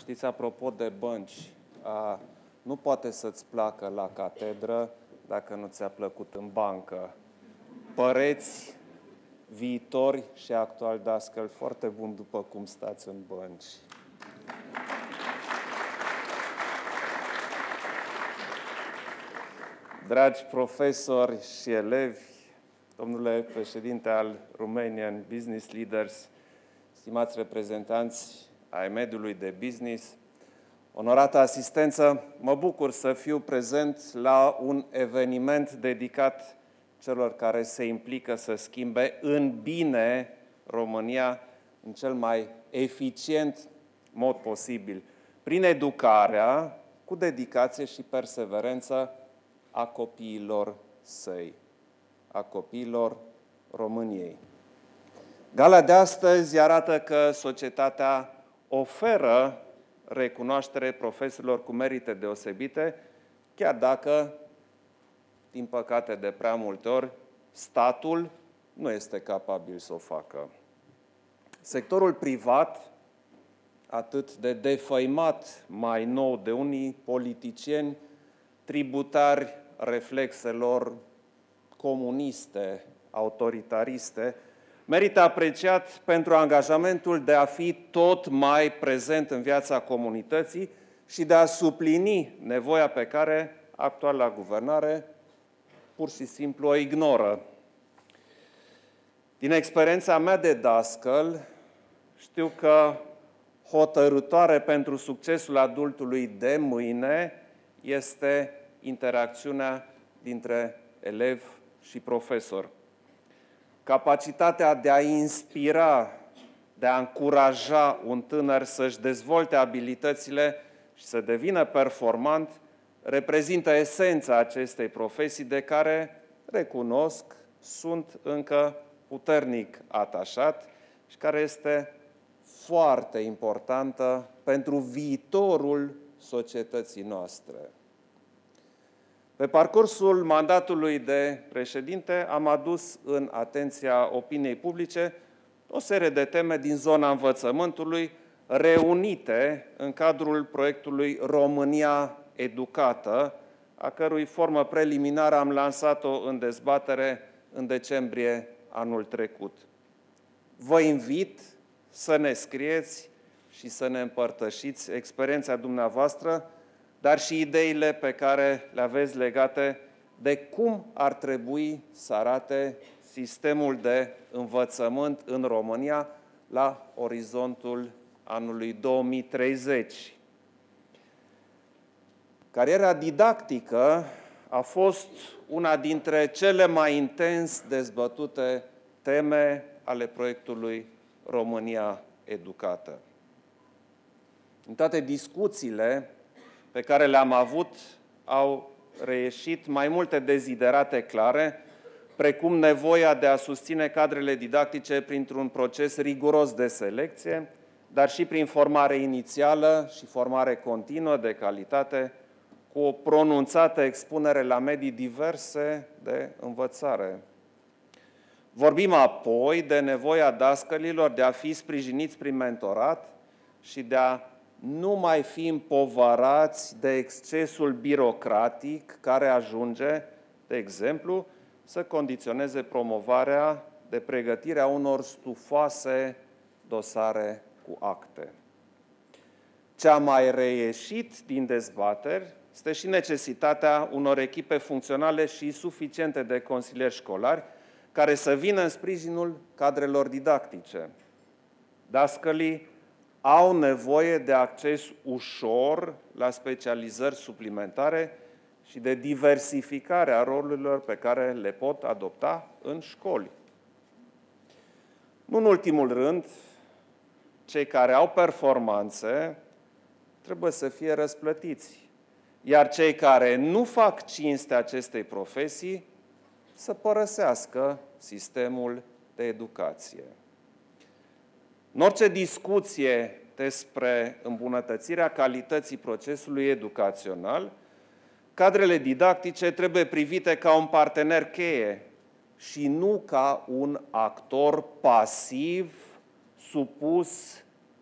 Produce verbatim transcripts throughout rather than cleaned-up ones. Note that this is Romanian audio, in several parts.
Știți, apropo de bănci, a, nu poate să-ți placă la catedră dacă nu ți-a plăcut în bancă. Păreți viitori și actuali dascăli foarte buni după cum stați în bănci. Dragi profesori și elevi, domnule președinte al Romanian Business Leaders, stimați reprezentanți ai mediului de business, onorată asistență, mă bucur să fiu prezent la un eveniment dedicat celor care se implică să schimbe în bine România în cel mai eficient mod posibil, prin educarea, cu dedicație și perseverență a copiilor săi, a copiilor României. Gala de astăzi arată că societatea oferă recunoaștere profesorilor cu merite deosebite, chiar dacă, din păcate de prea multe ori, statul nu este capabil să o facă. Sectorul privat, atât de defăimat mai nou de unii politicieni, tributari reflexelor comuniste, autoritariste, merită apreciat pentru angajamentul de a fi tot mai prezent în viața comunității și de a suplini nevoia pe care actuala guvernare pur și simplu o ignoră. Din experiența mea de dascăl, știu că hotărâtoare pentru succesul adultului de mâine este interacțiunea dintre elev și profesor. Capacitatea de a inspira, de a încuraja un tânăr să-și dezvolte abilitățile și să devină performant, reprezintă esența acestei profesii de care, recunosc, sunt încă puternic atașat și care este foarte importantă pentru viitorul societății noastre. Pe parcursul mandatului de președinte am adus în atenția opiniei publice o serie de teme din zona învățământului reunite în cadrul proiectului România Educată, a cărui formă preliminară am lansat-o în dezbatere în decembrie anul trecut. Vă invit să ne scrieți și să ne împărtășiți experiența dumneavoastră, dar și ideile pe care le aveți legate de cum ar trebui să arate sistemul de învățământ în România la orizontul anului două mii treizeci. Cariera didactică a fost una dintre cele mai intens dezbătute teme ale proiectului România Educată. În toate discuțiile pe care le-am avut, au reieșit mai multe deziderate clare, precum nevoia de a susține cadrele didactice printr-un proces riguros de selecție, dar și prin formare inițială și formare continuă de calitate, cu o pronunțată expunere la medii diverse de învățare. Vorbim apoi de nevoia dascălilor de a fi sprijiniți prin mentorat și de a nu mai fi împovărați de excesul birocratic care ajunge, de exemplu, să condiționeze promovarea de pregătirea unor stufoase dosare cu acte. Ce a mai reieșit din dezbateri este și necesitatea unor echipe funcționale și suficiente de consilieri școlari care să vină în sprijinul cadrelor didactice. Dascălii au nevoie de acces ușor la specializări suplimentare și de diversificare a rolurilor pe care le pot adopta în școli. Nu în ultimul rând, cei care au performanțe trebuie să fie răsplătiți, iar cei care nu fac cinste acestei profesii să părăsească sistemul de educație. În orice discuție despre îmbunătățirea calității procesului educațional, cadrele didactice trebuie privite ca un partener cheie și nu ca un actor pasiv supus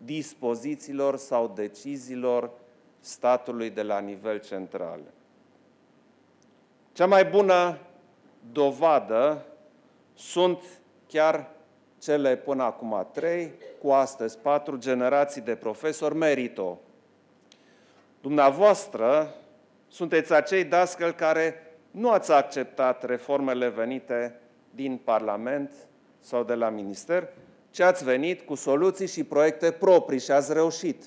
dispozițiilor sau deciziilor statului de la nivel central. Cea mai bună dovadă sunt chiar cele până acum trei, cu astăzi patru generații de profesori merito. Dumneavoastră sunteți acei dascăli care nu ați acceptat reformele venite din Parlament sau de la Minister, ci ați venit cu soluții și proiecte proprii și ați reușit.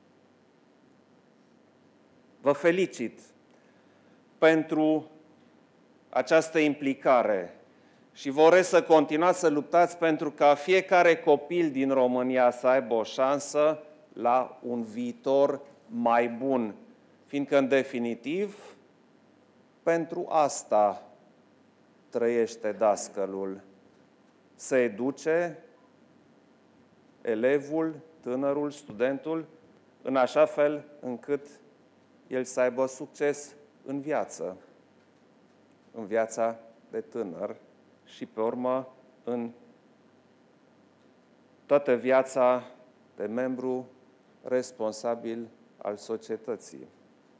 Vă felicit pentru această implicare și vă urez să continuați să luptați pentru ca fiecare copil din România să aibă o șansă la un viitor mai bun, fiindcă, în definitiv, pentru asta trăiește dascălul, să educe elevul, tânărul, studentul, în așa fel încât el să aibă succes în viață, în viața de tânăr și, pe urmă, în toată viața de membru responsabil al societății.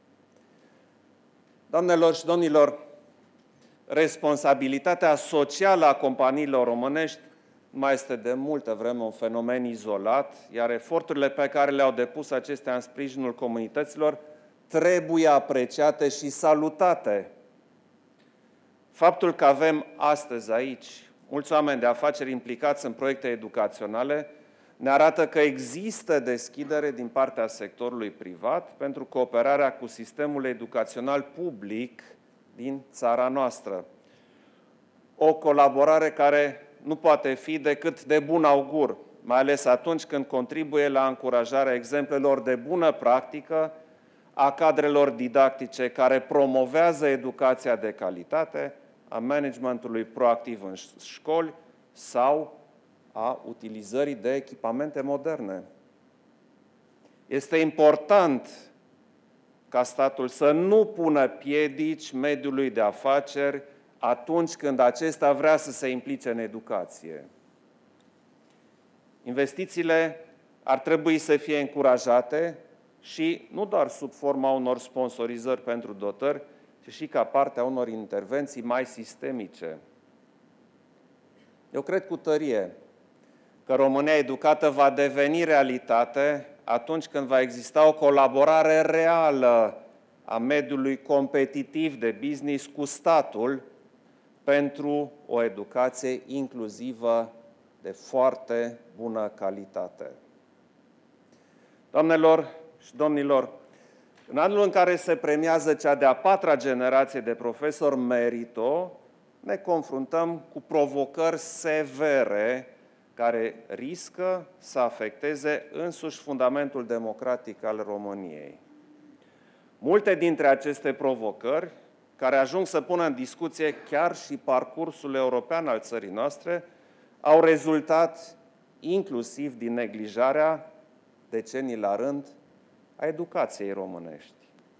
Doamnelor și domnilor, responsabilitatea socială a companiilor românești nu mai este de multă vreme un fenomen izolat, iar eforturile pe care le-au depus acestea în sprijinul comunităților trebuie apreciate și salutate. Faptul că avem astăzi aici mulți oameni de afaceri implicați în proiecte educaționale ne arată că există deschidere din partea sectorului privat pentru cooperarea cu sistemul educațional public din țara noastră. O colaborare care nu poate fi decât de bun augur, mai ales atunci când contribuie la încurajarea exemplelor de bună practică a cadrelor didactice care promovează educația de calitate, a managementului proactiv în școli sau a utilizării de echipamente moderne. Este important ca statul să nu pună piedici mediului de afaceri atunci când acesta vrea să se implice în educație. Investițiile ar trebui să fie încurajate și nu doar sub forma unor sponsorizări pentru dotări, ci și ca parte a unor intervenții mai sistemice. Eu cred cu tărie că România educată va deveni realitate atunci când va exista o colaborare reală a mediului competitiv de business cu statul pentru o educație inclusivă de foarte bună calitate. Doamnelor și domnilor, în anul în care se premiază cea de-a patra generație de profesori merito, ne confruntăm cu provocări severe care riscă să afecteze însuși fundamentul democratic al României. Multe dintre aceste provocări, care ajung să pună în discuție chiar și parcursul european al țării noastre, au rezultat inclusiv din neglijarea, decenii la rând, a educației românești.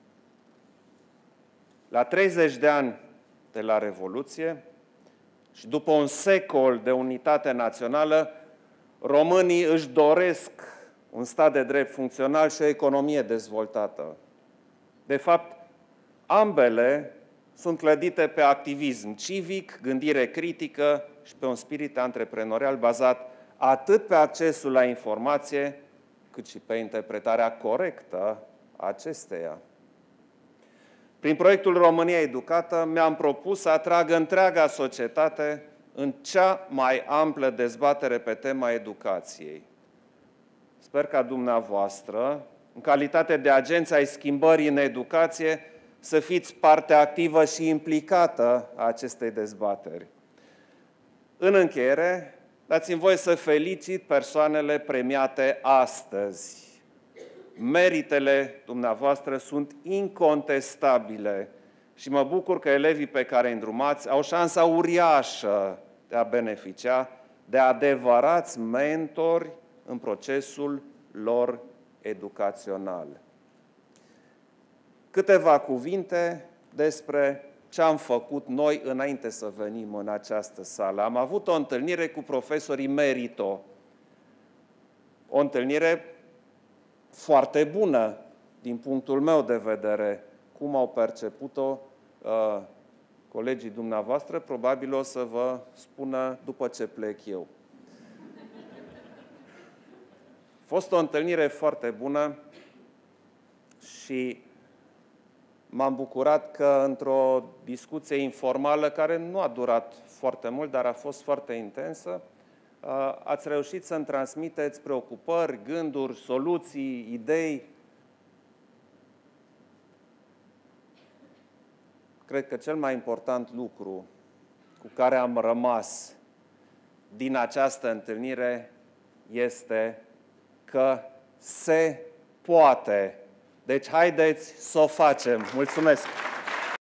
La treizeci de ani de la Revoluție și după un secol de unitate națională, românii își doresc un stat de drept funcțional și o economie dezvoltată. De fapt, ambele sunt clădite pe activism civic, gândire critică și pe un spirit antreprenorial bazat atât pe accesul la informație, cât și pe interpretarea corectă a acesteia. Prin proiectul România Educată mi-am propus să atrag întreaga societate în cea mai amplă dezbatere pe tema educației. Sper ca dumneavoastră, în calitate de agenți ai schimbării în educație, să fiți parte activă și implicată a acestei dezbateri. În încheiere, dați-mi voie să felicit persoanele premiate astăzi. Meritele dumneavoastră sunt incontestabile și mă bucur că elevii pe care îi îndrumați au șansa uriașă de a beneficia de adevărați mentori în procesul lor educațional. Câteva cuvinte despre ce am făcut noi înainte să venim în această sală. Am avut o întâlnire cu profesorii merito, o întâlnire foarte bună din punctul meu de vedere. Cum au perceput-o uh, colegii dumneavoastră, probabil o să vă spună după ce plec eu. A fost o întâlnire foarte bună și m-am bucurat că într-o discuție informală, care nu a durat foarte mult, dar a fost foarte intensă, ați reușit să-mi transmiteți preocupări, gânduri, soluții, idei. Cred că cel mai important lucru cu care am rămas din această întâlnire este că se poate. Deci haideți să o facem. Mulțumesc!